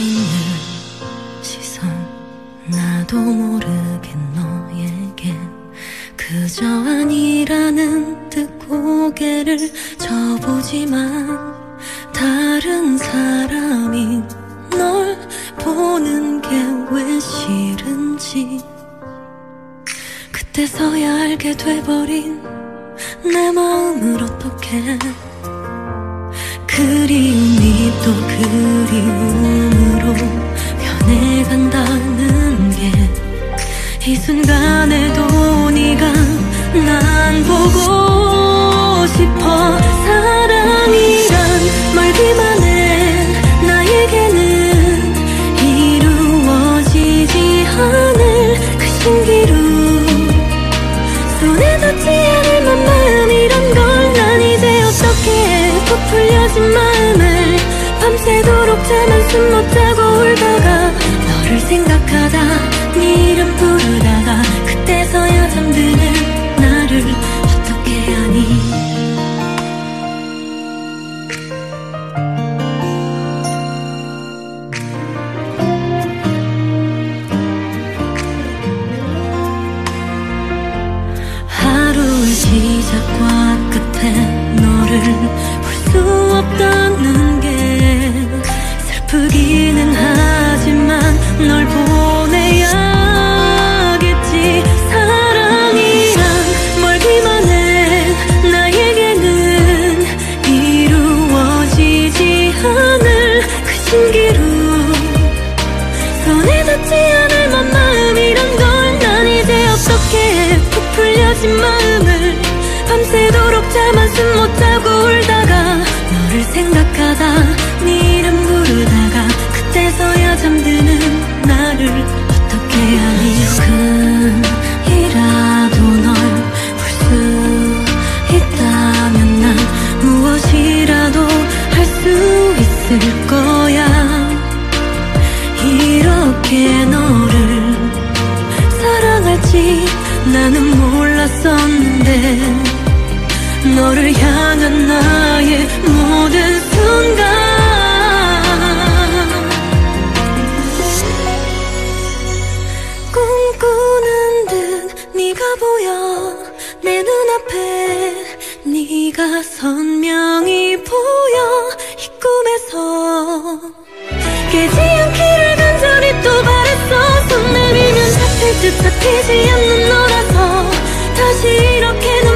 있는 시선 나도 모르게 너에게 그저 아니라는 듯 고개를 져보지만 다른 사람이 널 보는 게 왜 싫은지 그때서야 알게 돼버린 내 마음을 어떡해. 그리움이 또 그리움으로 변해간다는 게 이 순간에도 네가 난 보고 싶어. 사랑이란 멀기만 해 나에게는 이루어지지 않을 그 신기루 손에 닿지 않을 마음이란 걸 난 이제 어떻게 해. 부풀려진 마음을 밤새도록 잠 한숨 못 자고 울다가 너를 생각하다 네 이름 부르다가 그때서야 잠드는 나를 어떻게 하니. 하루의 시작과 끝에 너를 볼 수 없다는 게 슬프기는 하지만 널 보내야겠지. 사랑이란 멀기만 해 나에게는 이루어지지 않을 그 신기루 손에 닿지 않을 마음이란 걸 난 이제 어떻게 해. 부풀려진 마음을 밤새도록 잠 한숨 못 자고 울다가 너를 생각하다 네 이름 부르다가 그때서야 잠드는 나를 어떻게 하니. 조금이라도 널 볼 수 있다면 난 무엇이라도 할 수 있을 거야. 이렇게 너를 사랑할지 나는 몰랐었는데 너를 향한 나의 모든 순간 꿈꾸는 듯 네가 보여 내 눈앞에. 네가 선명히 보여 이 꿈에서 깨지 않기를 간절히 또 바랬어. 손 내밀면 잡힐 듯 잡히지 않는 너라서 다시 이렇게